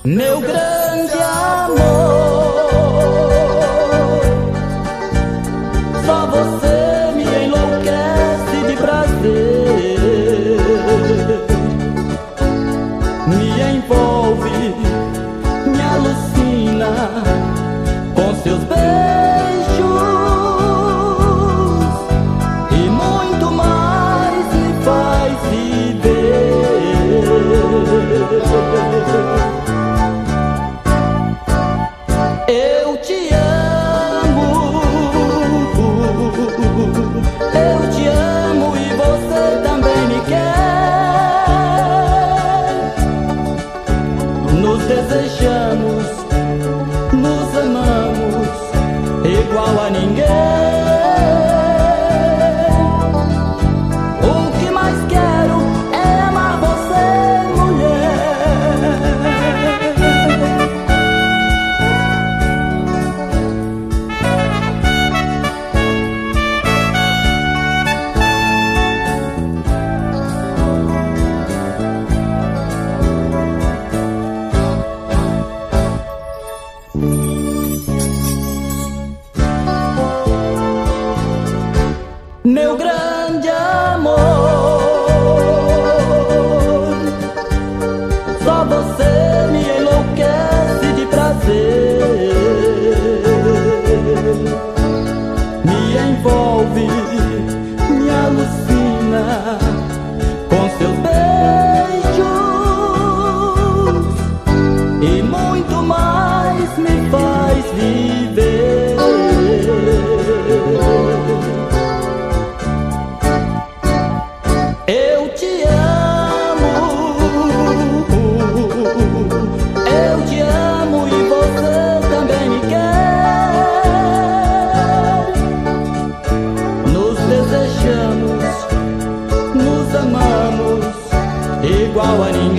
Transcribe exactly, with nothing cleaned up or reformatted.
Meu grande amor, só você me enlouquece de prazer, me envolve, me alucina com seus beijos e muito mais me faz viver. Eu te amo, eu te amo e você também me quer. Nos desejamos, nos amamos igual a ninguém. O que mais quero é amar você, mulher. Meu grande amor, só você me enlouquece de prazer, me envolve, me alucina com seus beijos e muito mais me faz viver. Eu te amo, eu te amo e você também me quer. Nos desejamos, nos amamos igual a ninguém.